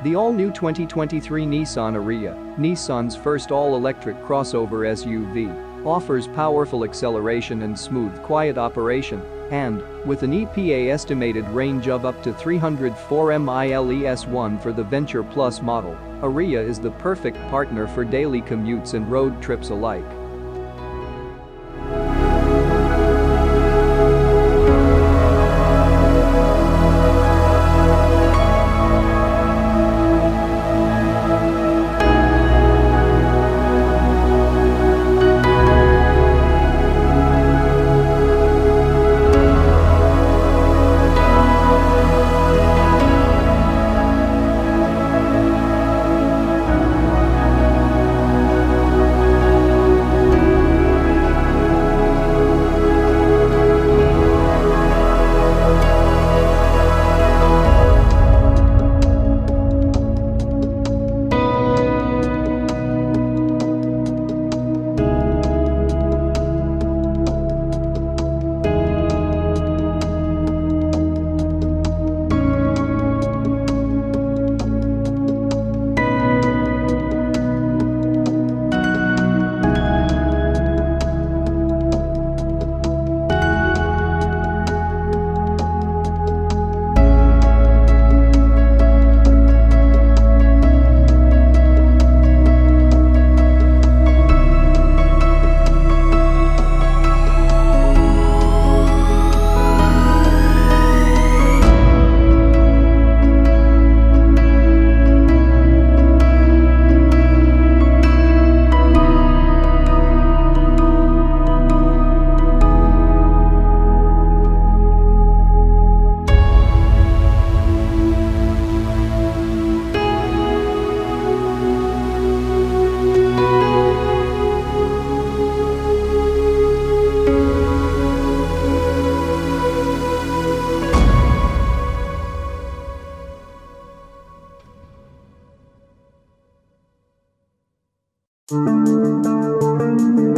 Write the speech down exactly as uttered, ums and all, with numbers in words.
The all-new twenty twenty-three Nissan Ariya, Nissan's first all-electric crossover S U V, offers powerful acceleration and smooth quiet operation, and, with an E P A estimated range of up to three hundred four miles per hour for the Venture Plus model, Ariya is the perfect partner for daily commutes and road trips alike. Thank you.